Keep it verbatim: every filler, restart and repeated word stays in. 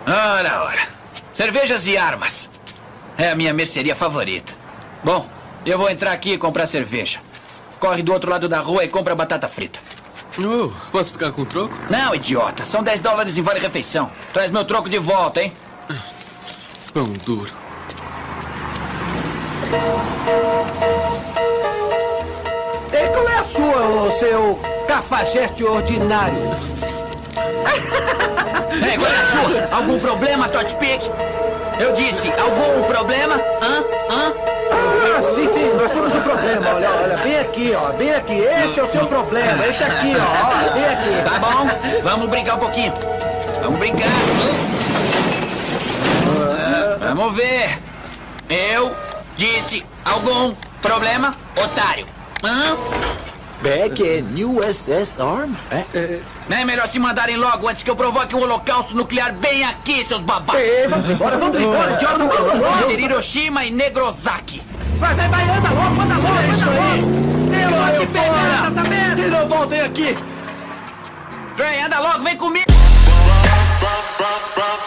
Ora, ora. Cervejas e armas. É a minha mercearia favorita. Bom, eu vou entrar aqui e comprar cerveja. Corre do outro lado da rua e compra batata frita. Oh, posso ficar com o troco? Não, idiota. São dez dólares em vale-refeição. Traz meu troco de volta, hein? Pão duro. E qual é a sua, o seu cafajeste ordinário? Ei, qual é a sua? Algum problema, Todd Pig? Eu disse, algum problema? Hã? Hã? Ah, sim, sim, nós temos um problema. Olha, olha, bem aqui, ó. Bem aqui. Esse é o seu problema. Esse aqui, ó. ó bem aqui. Tá bom, vamos brincar um pouquinho. Vamos brincar. Ah, vamos ver. Eu disse, algum problema, otário? Hã? Beck é U S S Arm? É, é, É melhor se mandarem logo antes que eu provoque um holocausto nuclear bem aqui, seus babacas. é, vamos embora, vamos embora, idiota. Vamos Vai logo. ser Hiroshima e Negrosaki. Vai, vai, vai, anda logo, anda logo, anda logo. Eu Vai aqui pegar fora. essa merda. E não voltem aqui. Trey, anda logo, vem comigo. Rock, rock, rock.